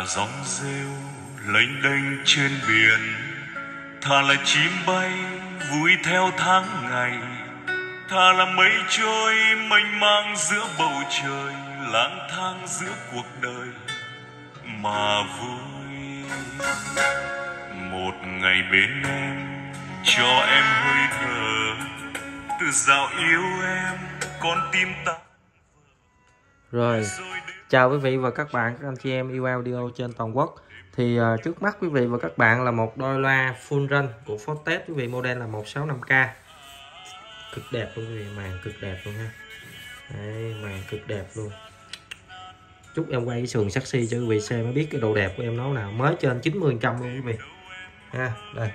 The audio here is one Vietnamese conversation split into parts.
gióng rêu lênh đênh trên biển, thà là chim bay vui theo tháng ngày, thà là mây trôi mênh mang giữa bầu trời, lang thang giữa cuộc đời mà vui. Một ngày bên em cho em hơi thở, từ dạo yêu em con tim ta. Rồi, chào quý vị và các bạn, các anh chị em yêu audio trên toàn quốc. Thì trước mắt quý vị và các bạn là một đôi loa full range của Fortest, quý vị, model là 165K. Cực đẹp luôn quý vị, màn cực đẹp luôn ha. Đấy, màn cực đẹp luôn. Chút em quay cái sườn sexy cho quý vị xem mới biết cái độ đẹp của em nó nào. Mới trên 90% luôn quý vị ha. Đây,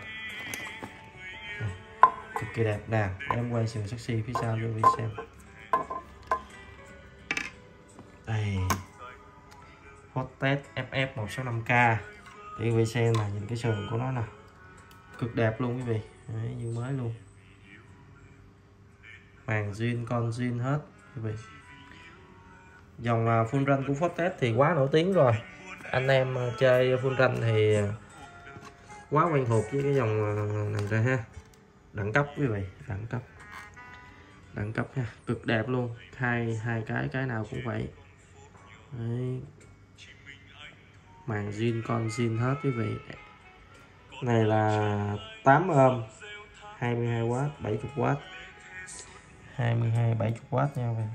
cực kỳ đẹp nè. Em quay sườn sexy phía sau cho quý vị xem. Đây, Fortest FF 165K thì quý vị xem là nhìn cái sườn của nó nè, cực đẹp luôn quý vị. Đấy, như mới luôn, màn zin con zin hết quý vị. Dòng full range của Fortest thì quá nổi tiếng rồi, anh em chơi full range thì quá quen thuộc với cái dòng này rồi ha. Đẳng cấp quý vị, đẳng cấp ha, cực đẹp luôn. Hai cái nào cũng vậy. Đấy, màn zin con zin hết quý vị. Này là 8 ohm, 22W, 70W, 22 70W nha bạn.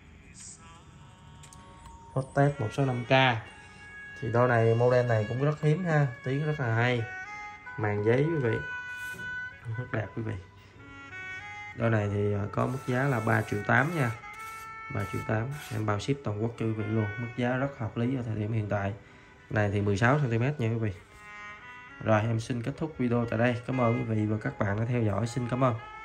Fortest 165K thì đôi này, model này cũng rất hiếm ha, tiếng rất là hay, màn giấy quý vị, rất đẹp quý vị. Đôi này thì có mức giá là 3,8 triệu nha, 3,8 triệu, em bao ship toàn quốc cho quý vị luôn, mức giá rất hợp lý ở thời điểm hiện tại. Này thì 16 cm nha quý vị. Rồi em xin kết thúc video tại đây. Cảm ơn quý vị và các bạn đã theo dõi. Xin cảm ơn.